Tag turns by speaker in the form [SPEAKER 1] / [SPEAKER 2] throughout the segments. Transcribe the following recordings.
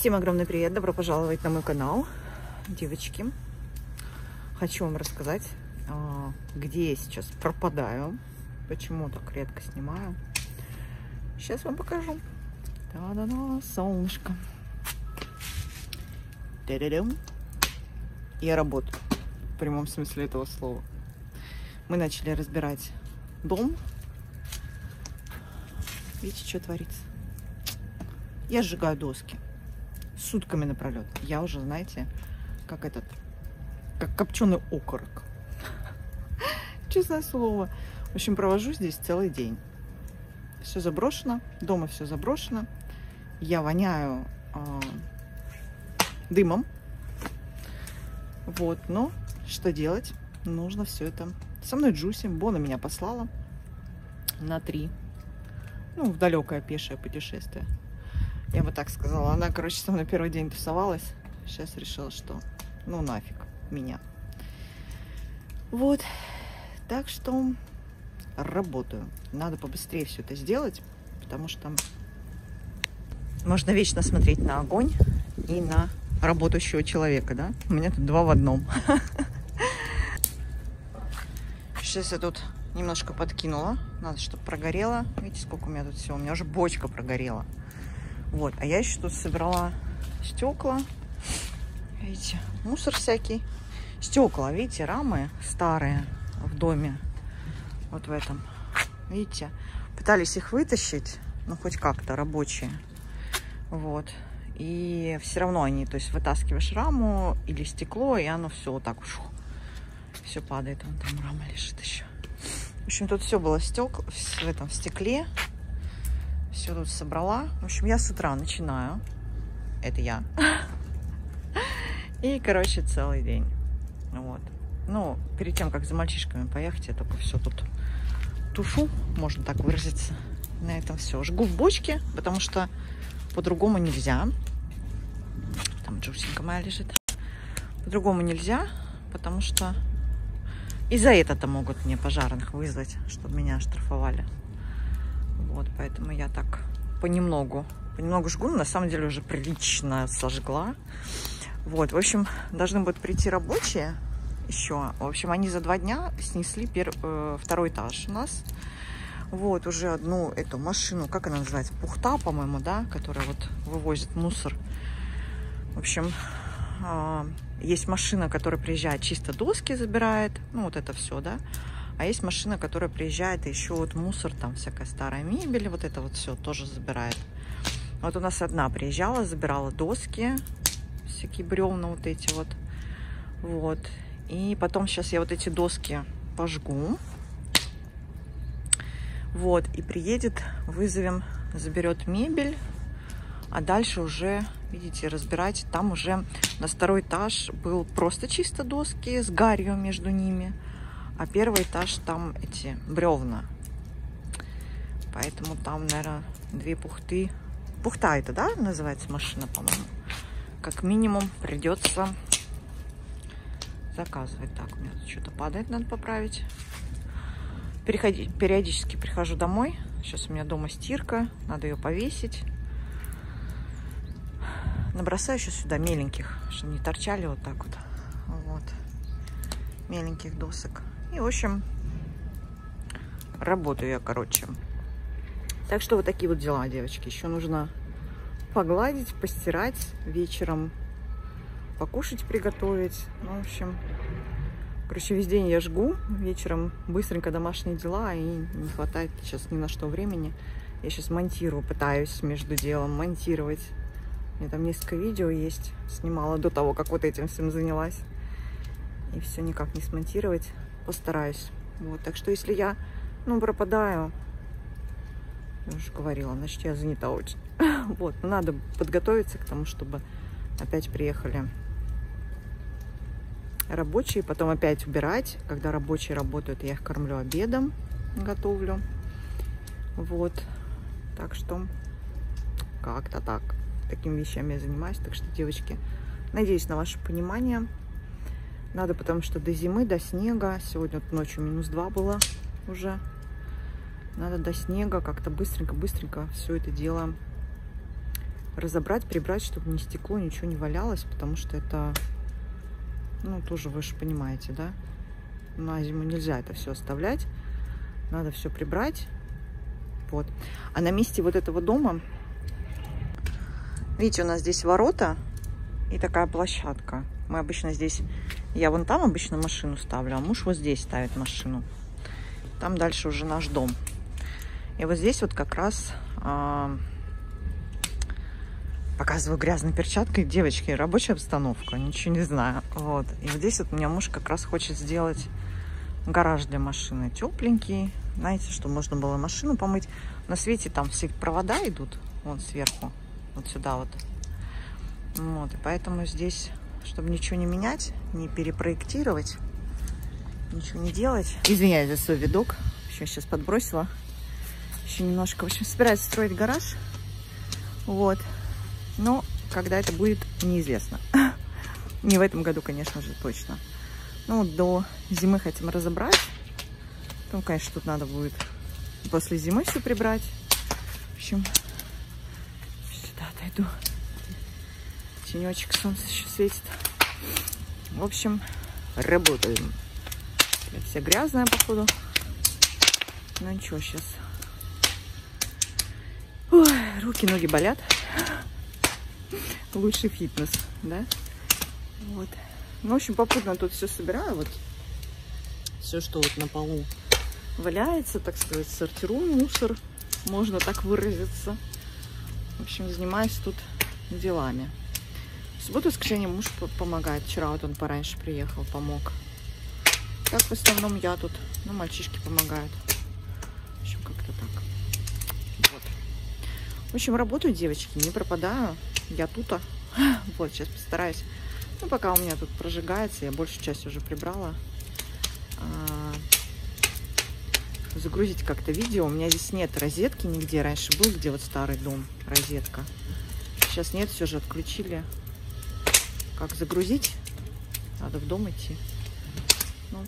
[SPEAKER 1] Всем огромный привет, добро пожаловать на мой канал, девочки. Хочу вам рассказать, где я сейчас пропадаю, почему так редко снимаю. Сейчас вам покажу. Та-да-да, солнышко. Та-да-дам. Я работаю, в прямом смысле этого слова. Мы начали разбирать дом. Видите, что творится? Я сжигаю доски сутками напролет. Я уже, знаете, как копченый окорок. Честное слово. В общем, провожу здесь целый день. Все заброшено. Дома все заброшено. Я воняю дымом. Вот, но что делать? Нужно все это. Со мной Джуси. Бона меня послала на 3. Ну, в далекое пешее путешествие. Я бы так сказала. Она, короче, со мной первый день тусовалась. Сейчас решила, что ну нафиг меня. Вот. Так что работаю. Надо побыстрее все это сделать, потому что можно вечно смотреть на огонь и на работающего человека, да? У меня тут 2 в 1. Сейчас я тут немножко подкинула. Надо, чтобы прогорело. Видите, сколько у меня тут всего. У меня уже бочка прогорела. Вот. А я еще тут собрала стекла. Видите, мусор всякий. Стекла, видите, рамы старые в доме. Вот в этом. Видите, пытались их вытащить, ну, хоть как-то рабочие. Вот. И все равно они, то есть вытаскиваешь раму или стекло, и оно все вот так все падает. Вон там рама лежит еще. В общем, тут все было в стекле. Все тут собрала. В общем, я с утра начинаю. Это я. И, короче, целый день. Вот. Ну, перед тем, как за мальчишками поехать, я только все тут тушу, можно так выразиться. На этом все. Жгу в бочке, потому что по-другому нельзя. Там Джусенька моя лежит. По-другому нельзя, потому что и за это-то могут мне пожарных вызвать, чтобы меня оштрафовали. Вот, поэтому я так понемногу жгу. На самом деле уже прилично сожгла. Вот, в общем, должны будут прийти рабочие еще. В общем, они за 2 дня снесли 2-й этаж у нас. Вот, уже одну эту машину, как она называется? Пухта, по-моему, да? Которая вот вывозит мусор. В общем, есть машина, которая приезжает, чисто доски забирает. Ну, вот это все, да? А есть машина, которая приезжает и еще вот мусор, там всякая старая мебель, вот это вот все тоже забирает. Вот у нас одна приезжала, забирала доски, всякие бревна вот эти вот. Вот. И потом сейчас я вот эти доски пожгу. Вот. И приедет, вызовем, заберет мебель. А дальше уже, видите, разбирать. Там уже на 2-й этаж был просто чисто доски с гарью между ними. А 1-й этаж там эти бревна. Поэтому там, наверное, 2 пухты. Пухта это, да, называется машина, по-моему. Как минимум придется заказывать. Так, у меня тут что-то падает, надо поправить. Периодически прихожу домой. Сейчас у меня дома стирка, надо ее повесить. Набросаю еще сюда меленьких, чтобы не торчали вот так вот. Вот. Меленьких досок. И, в общем, работаю я, короче. Так что вот такие вот дела, девочки. Еще нужно погладить, постирать вечером, покушать приготовить. Ну, в общем, короче, весь день я жгу. Вечером быстренько домашние дела, и не хватает сейчас ни на что времени. Я сейчас монтирую, пытаюсь между делом монтировать. У меня там несколько видео есть. Снимала до того, как вот этим всем занялась. И все никак не смонтировать. Постараюсь. Вот, так что если я, ну, пропадаю, я уже говорила, значит, я занята очень. Вот, надо подготовиться к тому, чтобы опять приехали рабочие, потом опять убирать. Когда рабочие работают, я их кормлю обедом, готовлю. Вот, так что как-то так. Такими вещами я занимаюсь. Так что, девочки, надеюсь на ваше понимание. Надо, потому что до зимы, до снега, сегодня вот ночью -2 было уже. Надо до снега как-то быстренько все это дело разобрать, прибрать, чтобы ни стекло, ничего не валялось, потому что это, ну, тоже вы же понимаете, да, на зиму нельзя это все оставлять, надо все прибрать, вот. А на месте вот этого дома, видите, у нас здесь ворота и такая площадка. Мы обычно здесь, я вон там обычно машину ставлю, а муж вот здесь ставит машину. Там дальше уже наш дом. И вот здесь вот как раз показываю грязной перчаткой. Девочки, рабочая обстановка, ничего не знаю. Вот. И вот здесь вот у меня муж как раз хочет сделать гараж для машины. Тепленький. Знаете, что можно было машину помыть. На свете там все провода идут. Вон сверху. Вот сюда вот. Вот. И поэтому здесь, чтобы ничего не менять, не перепроектировать, ничего не делать. Извиняюсь за свой видок. Еще сейчас подбросила. Еще немножко. В общем, собираюсь строить гараж. Вот. Но когда это будет, неизвестно. Не в этом году, конечно же, точно. Ну, до зимы хотим разобрать. Потом, конечно, тут надо будет после зимы все прибрать. В общем, сюда отойду. Тенечек, солнце еще светит. В общем, работаем. Вся грязная, походу. Ну, ничего, сейчас. Ой, руки, ноги болят. Лучший фитнес, да? Вот. Ну, в общем, попутно тут все собираю. Вот все, что вот на полу валяется, так сказать, сортирую мусор, можно так выразиться. В общем, занимаюсь тут делами. В субботу, воскресенье муж помогает. Вчера вот он пораньше приехал, помог. Так, в основном я тут. Ну, мальчишки помогают. В общем, как-то так. Вот. В общем, работаю, девочки, не пропадаю. Я тут. Вот, сейчас постараюсь. Ну, пока у меня тут прожигается, я большую часть уже прибрала. Загрузить как-то видео. У меня здесь нет розетки нигде. Раньше был, где вот старый дом, розетка. Сейчас нет, все же отключили. Как загрузить? Надо в дом идти. Ну,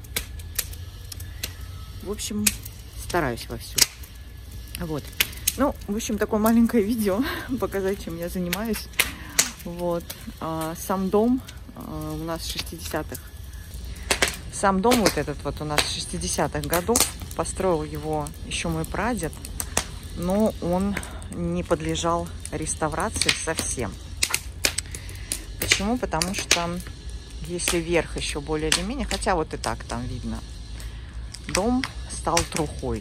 [SPEAKER 1] в общем, стараюсь вовсю. Вот. Ну, в общем, такое маленькое видео. Показать, чем я занимаюсь. Вот. Сам дом у нас 60-х. Сам дом вот этот вот у нас 60-х годов. Построил его еще мой прадед. Но он не подлежал реставрации совсем. Почему? Потому что если верх еще более или менее, хотя вот и так там видно, дом стал трухой.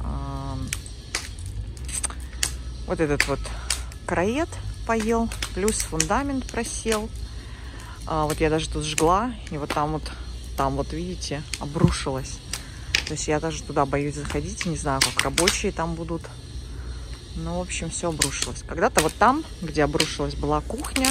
[SPEAKER 1] Вот этот вот краед поел, плюс фундамент просел. Вот я даже тут жгла, и вот там вот, видите, обрушилось. То есть я даже туда боюсь заходить, не знаю, как рабочие там будут. Ну, в общем, все обрушилось. Когда-то вот там, где обрушилась, была кухня,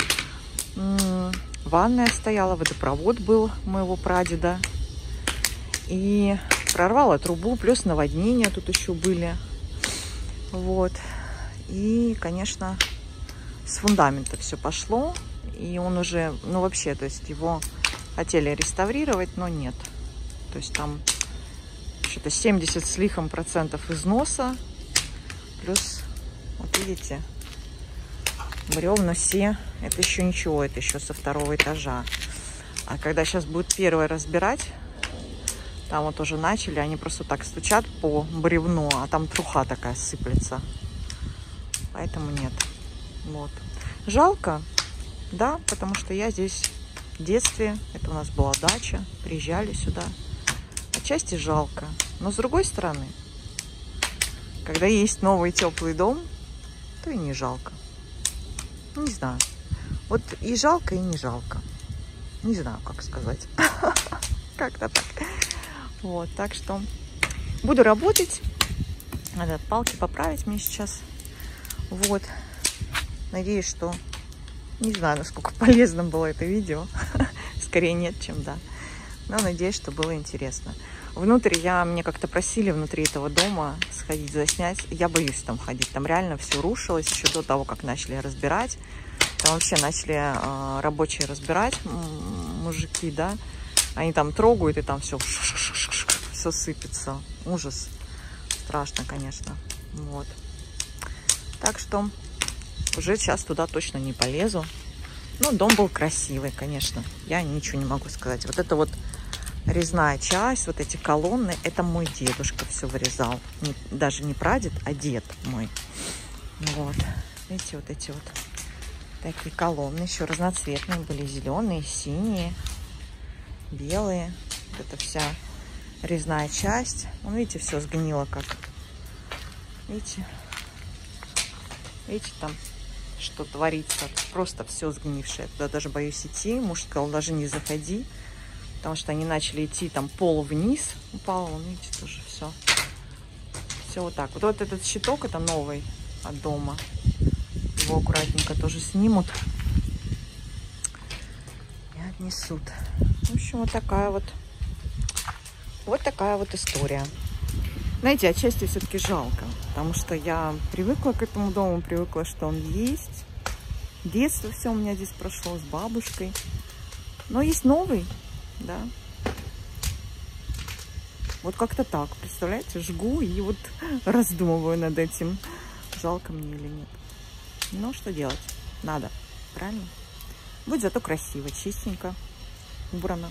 [SPEAKER 1] ванная стояла, водопровод был моего прадеда. И прорвало трубу, плюс наводнения тут еще были. Вот. И, конечно, с фундамента все пошло. И он уже, ну, вообще, то есть его хотели реставрировать, но нет. То есть там что-то 70 с лихом процентов износа. Плюс, вот видите, бревна все. Это еще ничего, это еще со второго этажа. А когда сейчас будет первое разбирать, там вот уже начали, они просто так стучат по бревну, а там труха такая сыплется. Поэтому нет. Вот. Жалко, да, потому что я здесь в детстве, это у нас была дача, приезжали сюда. Отчасти жалко. Но с другой стороны, когда есть новый теплый дом, то и не жалко. Не знаю. Вот и жалко, и не жалко. Не знаю, как сказать. Как-то так. Вот, так что буду работать. Надо палки поправить мне сейчас. Вот. Надеюсь, что... Не знаю, насколько полезным было это видео. Скорее нет, чем да. Но надеюсь, что было интересно. Внутрь мне как-то просили внутри этого дома сходить, заснять. Я боюсь там ходить. Там реально все рушилось еще до того, как начали разбирать. Там вообще начали рабочие разбирать, мужики, да. Они там трогают, и там все сыпется. Ужас. Страшно, конечно. Вот. Так что Уже сейчас туда точно не полезу. Но дом был красивый, конечно. Я ничего не могу сказать. Вот это вот резная часть, вот эти колонны, это мой дедушка все вырезал. Даже не прадед, а дед мой. Вот. Видите, вот эти вот такие колонны. Еще разноцветные были. Зеленые, синие, белые. Вот это вся резная часть. Вон, видите, все сгнило как. Видите? Видите, там что творится. Просто все сгнившее. Туда даже боюсь идти. Муж сказал, даже не заходи. Потому что они начали идти, там пол вниз упал. Вон, видите, тоже все. Все вот так. Вот этот щиток, это новый от дома. Его аккуратненько тоже снимут и отнесут. В общем, вот такая вот история. Знаете, отчасти все-таки жалко, потому что я привыкла к этому дому, привыкла, что он есть. Детство все у меня здесь прошло с бабушкой. Но есть новый, да. Вот как-то так, представляете, жгу и вот раздумываю над этим, жалко мне или нет. Но что делать? Надо, правильно? Будет зато красиво, чистенько, убрано.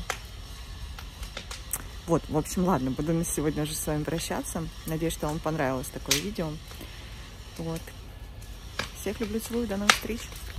[SPEAKER 1] Вот, в общем, ладно, буду на сегодня уже с вами прощаться. Надеюсь, что вам понравилось такое видео. Вот. Всех люблю, целую, до новых встреч.